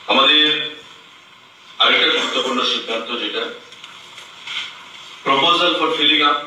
আমাদের আরেকটা গুরুত্বপূর্ণ সিদ্ধান্ত যেটা proposal for filling up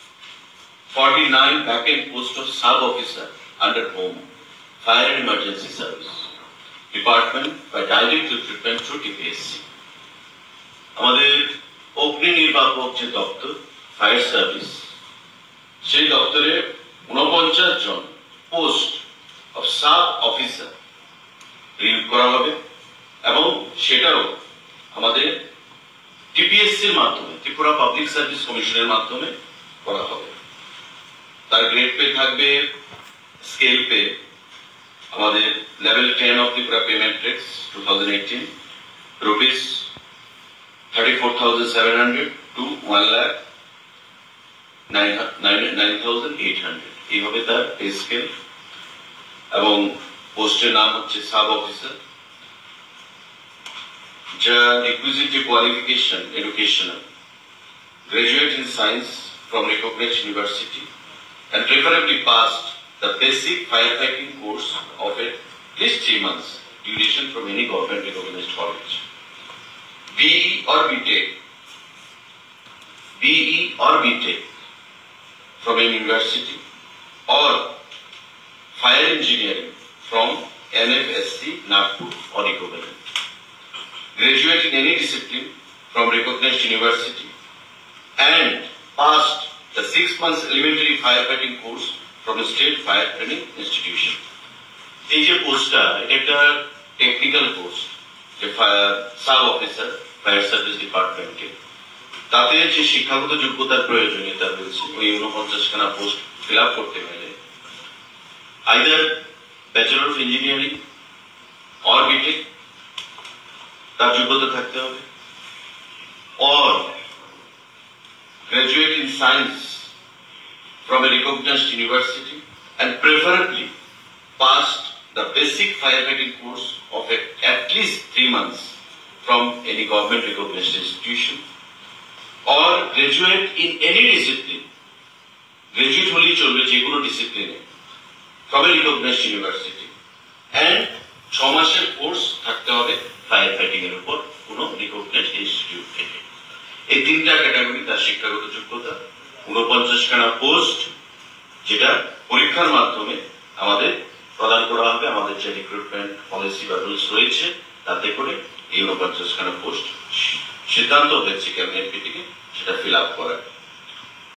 49 vacant posts of sub-officer under Home, Fire and Emergency Service Department by direct recruitment through TPSC. আমাদের অগ্নি নির্বাপক যে দপ্তর ফায়ার সার্ভিস সেই দপ্তরে 49 জন post of sub officer recruit করা হবে এবং সেটাও আমাদের টিপিএসসির মাধ্যমে ত্রিপুরা পাবলিক সার্ভিস কমিশনের মাধ্যমে করা হবে। তার গ্রেড পে থাকবে স্কেল পে আমাদের level 10 of Tripura payment rates 2018 rupees 34,700 to 1,09,800 এই হবে তার পে স্কেল এবং পোস্টের নাম হচ্ছে সাব অফিসার। যা requisite qualification educational graduate in science from recognized university and preferably passed the basic firefighting course of at least 3 months duration from any government recognized college. BE or BTech from an university or fire engineering from NFSC Nagpur or equivalent. Graduate in any discipline from recognized university and passed the 6 months elementary firefighting course from a state fire training institution. এই যে পোস্টটা এটা একটা technical post যে sub officer fire service ডিপার্টমেন্টে তাতে যে শিক্ষাগত যোগ্যতার প্রয়োজনীয়তা রয়েছে ওই 49 খানা পোস্ট ফিল আপ করতে গেলে either bachelor of engineering or BTech তার যোগ্যতা থাকতে হবে or graduate in science from a recognized university and preferably passed the basic firefighting course of at least 3 months from any government recognized institution or graduate in any discipline graduate holi cholbe je kono discipline from a recognized university and 6 মাসের course থাকতে হবে fire fighting এর উপর কোনো recognised institute থেকে। এই তিনটা category তার শিক্ষাগত যোগ্যতা 49 খানা পোস্ট যেটা পরীক্ষার মাধ্যমে আমাদের প্রদান করা হবে। আমাদের যে রিক্রুটমেন্ট পলিসি বা রুলস রয়েছে তাতে করে এই 49 খানা পোস্ট সিদ্ধান্ত হয়েছে ক্যাবিনেট মিটিংয়ে সেটা ফিল আপ করার।